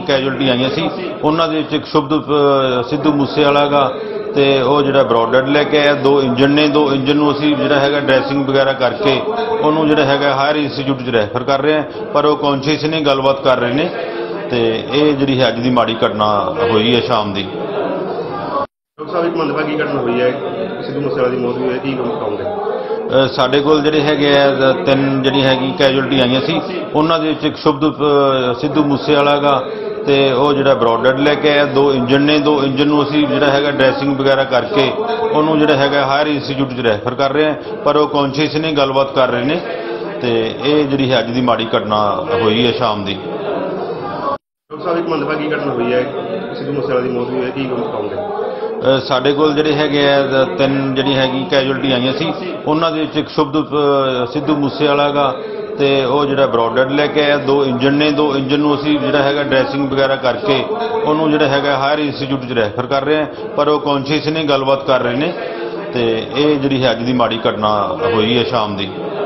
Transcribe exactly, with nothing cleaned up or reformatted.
Casualty आईयां सी उन्हां दे विच एक शुभ सिद्धू मूसेवाला गा ते ਉਹ ਜਿਹੜਾ ਬਰੋਡਡ ਲੈ ਕੇ ਆਇਆ दो इंजन ने दो इंजन ਨੂੰ ਅਸੀਂ ਜਿਹੜਾ ਹੈਗਾ ਡਰੈਸਿੰਗ ਵਗੈਰਾ ਕਰਕੇ ਉਹਨੂੰ ਜਿਹੜਾ ਹੈਗਾ ਹਾਇਰ ਇੰਸਟੀਚਿਊਟ 'ਚ ਰੈਫਰ ਕਰ ਰਹੇ ਹਾਂ ਪਰ ਉਹ ਕੌਨਸ਼ੀਅਸ ਨੇ ਗੱਲਬਾਤ ਕਰ ਰਹੇ ਨੇ ਤੇ ਇਹ ਜਿਹੜੀ ਹੈ ਅੱਜ ਦੀ ਮਾੜੀ ਘਟਨਾ ਹੋਈ ਹੈ ਸ਼ਾਮ ਦੀ। ਡਾਕਟਰ ਸਾਹਿਬ ਇੱਕ ਮੰਦਭਾਗੀ ਘਟਨਾ ਹੋਈ ਹੈ ਸਿੱਧੂ ਮੂਸੇਵਾਲਾ ਦੀ ਮੌਤ ਹੋਈ ਹੈ, ਕੀ ਕਹੋਗੇ? ਸਾਡੇ ਕੋਲ ਜਿਹੜੇ ਹੈਗੇ ਆ ਤਿੰਨ ਜਿਹੜੀ ਹੈਗੀ ਕੈਜੁਅਲਟੀ ਆਈਆਂ ਸੀ ਉਹਨਾਂ ਦੇ ਵਿੱਚ ਇੱਕ ਸ਼ੁਭ ਸਿੱਧੂ ਮੂਸੇਵਾਲਾ ਗਾ ਤੇ ਉਹ ਜਿਹੜਾ ਬਰੋਡਡ ਲੈ ਕੇ ਆਇਆ दो इंजन ने दो इंजन ਨੂੰ ਅਸੀਂ ਜਿਹੜਾ ਹੈਗਾ ਡਰੈਸਿੰਗ ਵਗੈਰਾ ਕਰਕੇ ਉਹਨੂੰ ਜਿਹੜਾ ਹੈਗਾ ਹਾਇਰ ਇੰਸਟੀਚਿਊਟ 'ਚ ਰੈਫਰ ਕਰ ਰਹੇ ਹਾਂ ਪਰ ਉਹ ਕੌਨਸ਼ੀਅਸ ਨੇ ਗੱਲਬਾਤ ਕਰ ਰਹੇ ਨੇ ਤੇ ਇਹ ਜਿਹੜੀ ਹੈ ਅੱਜ ਦੀ ਮਾੜੀ ਘਟਨਾ ਹੋਈ ਹੈ ਸ਼ਾਮ ਦੀ। ਡਾਕਟਰ ਸਾਹਿਬ ਇੱਕ ਮੰਦਭਾਗੀ ਘਟਨਾ ਹੋਈ ਹੈ ਸਿੱਧੂ ਮੂਸੇਵਾਲਾ ਦੀ ਮੌਤ ਹੋਈ ਹੈ, ਕੀ ਕਹੋਗੇ? ਸਾਡੇ ਕੋਲ ਜਿਹੜੇ ਹੈਗੇ ਆ ਤਿੰਨ ਜਿਹੜੀ ਹੈਗੀ ਕੈਜੁਅਲਟੀ ਆਈਆਂ ਸੀ ਉਹਨਾਂ ਦੇ ਵਿੱਚ ਇੱਕ ਸ਼ੁਭ ਸਿੱਧੂ ਮੂਸੇਵਾਲਾ ਗਾ ਤੇ ਉਹ ਜਿਹੜਾ ਬਰੋਡਡ ਲੈ ਕੇ ਆਇਆ दो इंजन ने दो इंजन ਨੂੰ ਅਸੀਂ ਜਿਹੜਾ ਹੈਗਾ ਡਰੈਸਿੰਗ ਵਗੈਰਾ ਕਰਕੇ ਉਹਨੂੰ ਜਿਹੜਾ ਹੈਗਾ ਹਾਇਰ ਇੰਸਟੀਚਿਊਟ 'ਚ ਰੈਫਰ ਕਰ ਰਹੇ ਹਾਂ ਪਰ ਉਹ ਕੌਨਸ਼ੀਅਸ ਨੇ ਗੱਲਬਾਤ ਕਰ ਰਹੇ ਨੇ ਤੇ ਇਹ ਜਿਹੜੀ ਹੈ ਅੱਜ ਦੀ ਮਾੜੀ ਘਟਨਾ ਹੋਈ ਹੈ ਸ਼ਾਮ ਦੀ।